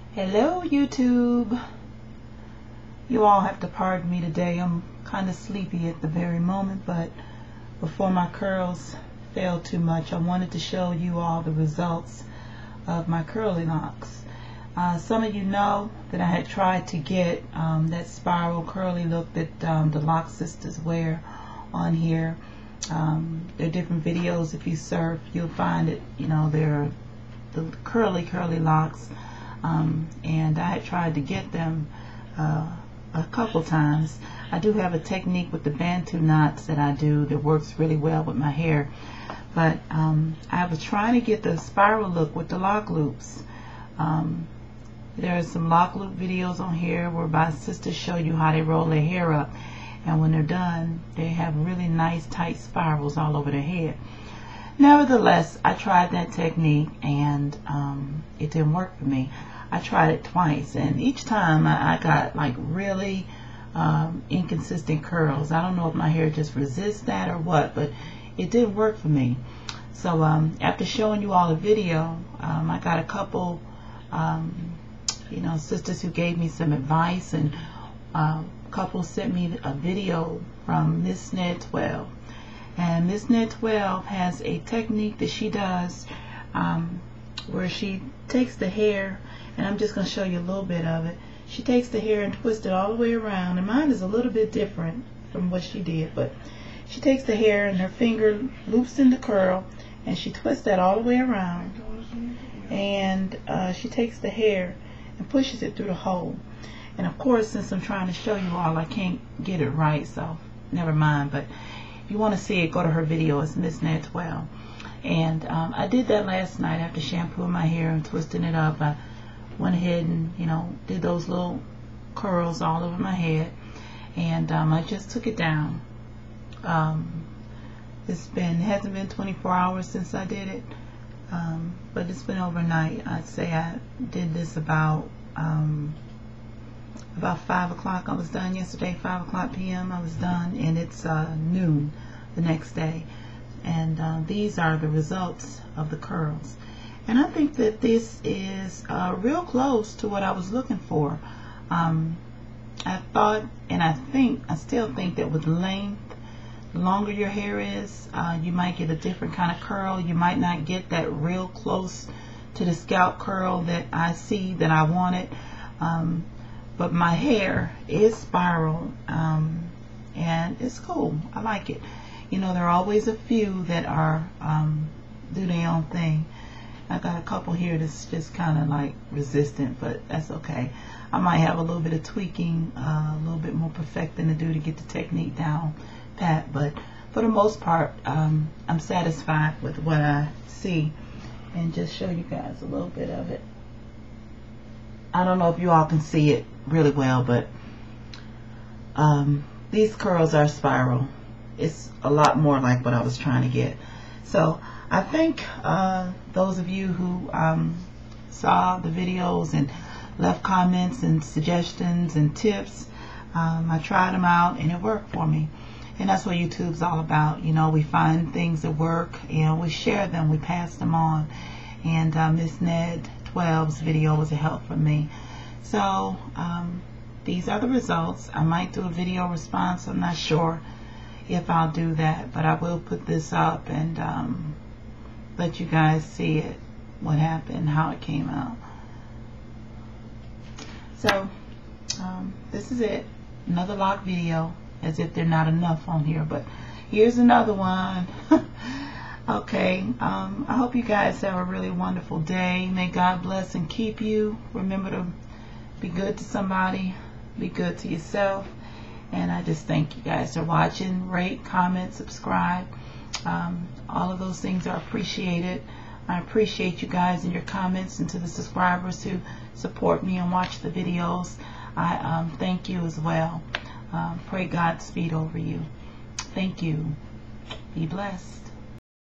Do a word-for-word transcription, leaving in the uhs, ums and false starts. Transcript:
Hello YouTube. You all have to pardon me today. I'm kind of sleepy at the very moment, but before my curls fell too much, I wanted to show you all the results of my curly locks. Uh, some of you know that I had tried to get um, that spiral curly look that um, the Loc sisters wear on here. Um, there are different videos. If you surf, you'll find it. You know, they're the curly curly locks. Um, and I had tried to get them uh, a couple times. I do have a technique with the Bantu knots that I do that works really well with my hair, but um, I was trying to get the spiral look with the lock loops. Um, there are some lock loop videos on here where my sisters show you how they roll their hair up, and when they're done they have really nice tight spirals all over their head. Nevertheless, I tried that technique and um, it didn't work for me. I tried it twice, and each time I, I got like really um, inconsistent curls. I don't know if my hair just resists that or what, but it didn't work for me. So um, after showing you all the video, um, I got a couple um, you know, sisters who gave me some advice, and uh, a couple sent me a video from Miss Ned twelve. And Miss Ned twelve has a technique that she does um, where she takes the hair, and I'm just going to show you a little bit of it. She takes the hair and twists it all the way around, and mine is a little bit different from what she did, but she takes the hair and her finger loops in the curl, and she twists that all the way around, and uh, she takes the hair and pushes it through the hole. And of course, since I'm trying to show you all, I can't get it right, so never mind. But if you want to see it, go to her video. It's Miss Ned twelve. And um, I did that last night after shampooing my hair and twisting it up. I went ahead and, you know, did those little curls all over my head, and um, I just took it down. Um, it's been it hasn't been twenty-four hours since I did it, um, but it's been overnight. I'd say I did this about um, about five o'clock. I was done yesterday. Five o'clock p m I was done, and it's uh, noon the next day. And uh, these are the results of the curls. And I think that this is uh, real close to what I was looking for. Um, I thought, and I think, I still think that with length, the longer your hair is, uh, you might get a different kind of curl. You might not get that real close to the scalp curl that I see that I wanted. Um, but my hair is spiral, um, and it's cool. I like it. You know, there are always a few that are um, do their own thing. I got a couple here that's just kind of like resistant, but that's okay. I might have a little bit of tweaking, uh, a little bit more perfecting to do to get the technique down pat, but for the most part, um, I'm satisfied with what I see. And just show you guys a little bit of it. I don't know if you all can see it really well, but um, these curls are spiral. It's a lot more like what I was trying to get. So I think uh, those of you who um, saw the videos and left comments and suggestions and tips, um, I tried them out and it worked for me. And that's what YouTube's all about. You know, we find things that work and we share them, we pass them on. And uh, Miss Ned twelve's video was a help for me. So um, these are the results. I might do a video response. I'm not sure if I'll do that, but I will put this up and um, let you guys see it, what happened, how it came out. So um, this is it, another lock video, as if they're not enough on here, but here's another one. Okay, um, I hope you guys have a really wonderful day. May God bless and keep you. Remember to be good to somebody, be good to yourself. And I just thank you guys for watching. Rate, comment, subscribe. Um, all of those things are appreciated. I appreciate you guys and your comments, and to the subscribers who support me and watch the videos, I um, thank you as well. Um, pray Godspeed over you. Thank you. Be blessed.